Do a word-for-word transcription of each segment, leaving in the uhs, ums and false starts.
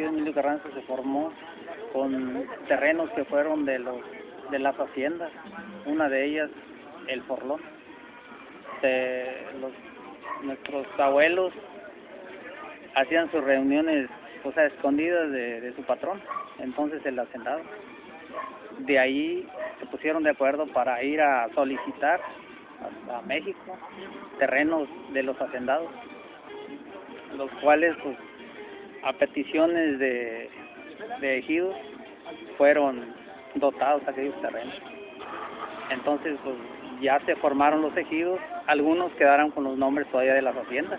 ejido Emilio Carranza se formó con terrenos que fueron de los de las haciendas, una de ellas el Forlón. De los, nuestros abuelos hacían sus reuniones, o sea, escondidas de, de su patrón, entonces el hacendado. De ahí se pusieron de acuerdo para ir a solicitar a, a México terrenos de los hacendados, los cuales, pues, a peticiones de, de ejidos, fueron dotados aquellos terrenos. Entonces, pues, ya se formaron los ejidos, algunos quedaron con los nombres todavía de las haciendas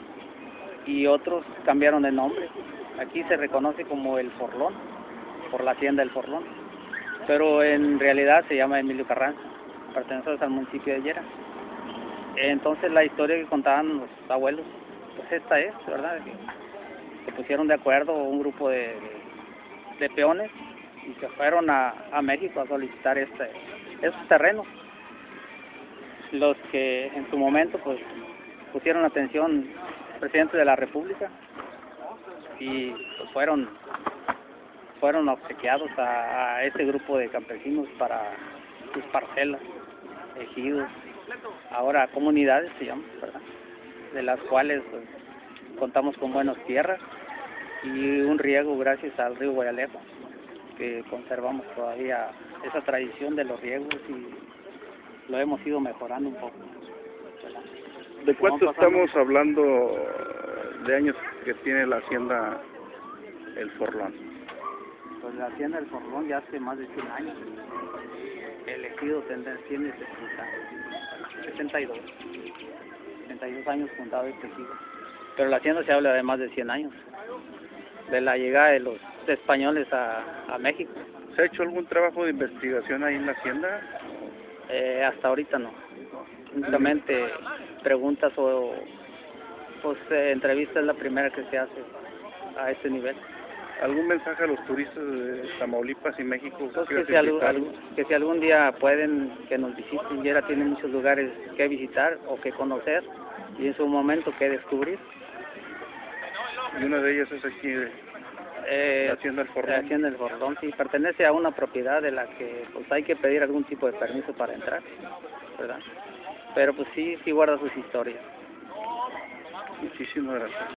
y otros cambiaron de nombre. Aquí se reconoce como el Forlón, por la hacienda del Forlón, pero en realidad se llama Emilio Carranza, pertenece al municipio de Llera. Entonces la historia que contaban los abuelos, pues esta es, ¿verdad? Que se pusieron de acuerdo un grupo de, de, de peones y se fueron a, a México a solicitar este, esos terrenos. Los que en su momento pues pusieron atención al presidente de la República y pues fueron fueron obsequiados a, a ese grupo de campesinos para sus parcelas, ejidos, ahora comunidades se llaman, ¿verdad? De las cuales pues, contamos con buenas tierras y un riego gracias al río Guayalejo, que conservamos todavía esa tradición de los riegos y lo hemos ido mejorando un poco, ¿verdad? ¿De cuánto estamos hablando de años que tiene la hacienda El Forlón? Pues la hacienda del Forlón ya hace más de cien años. El ejido tiene sesenta y dos años fundado este ejido. Pero la hacienda se habla de más de cien años, de la llegada de los españoles a, a México. ¿Se ha hecho algún trabajo de investigación ahí en la hacienda? Eh, hasta ahorita no. Únicamente preguntas o pues, eh, entrevistas es la primera que se hace a este nivel. ¿Algún mensaje a los turistas de Tamaulipas y México? Pues que, si algún, algún, que si algún día pueden, que nos visiten. Llera tiene muchos lugares que visitar o que conocer y en su momento que descubrir. Y una de ellas es aquí, eh, la Hacienda del Forlón. La Hacienda del Forlón, sí, pertenece a una propiedad de la que pues hay que pedir algún tipo de permiso para entrar, ¿verdad? Pero pues sí, sí guarda sus historias. Muchísimas gracias.